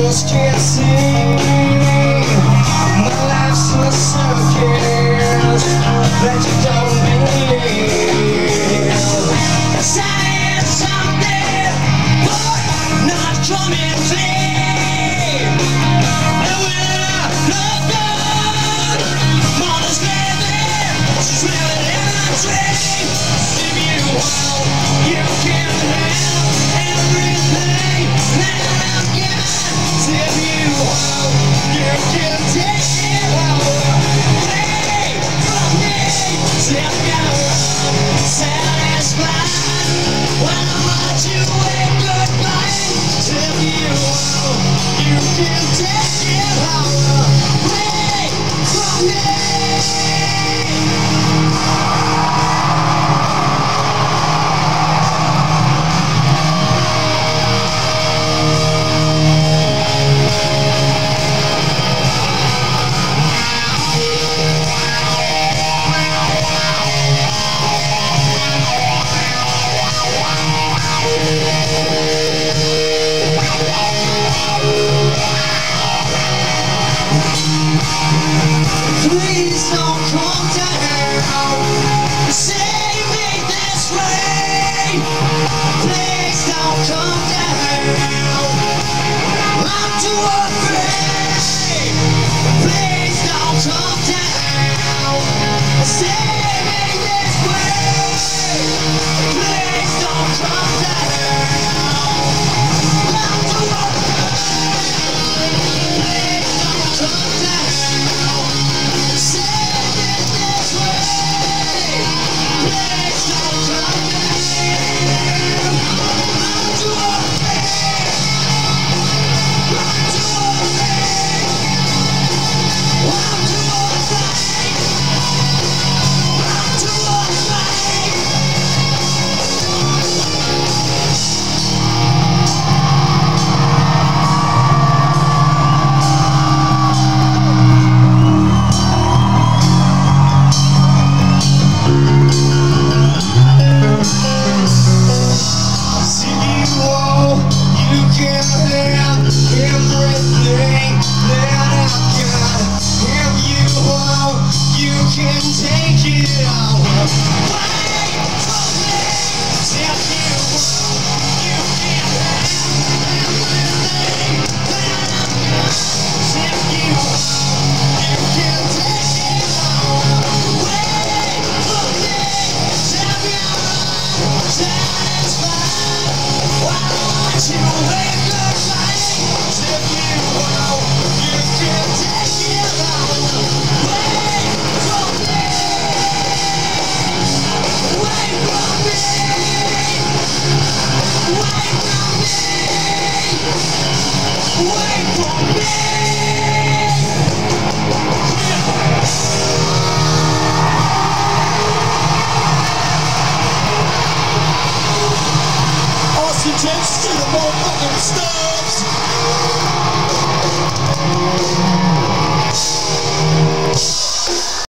just can't see. My life's a circus that you don't believe. Saying something, but not coming clean. And when I look good, mother's living, she's living in a dream. If you want, you can have everything that I'm given. If you want, you can take it all away from me. If you're satisfied when I watch you wave goodbye. If you want, you can take it all away from me. Please don't come down, save me this way. Please don't come down, I'm too afraid. Please don't come down, save me this way. Please don't come down, I'm too afraid. Please don't come down. Austin James to the ball.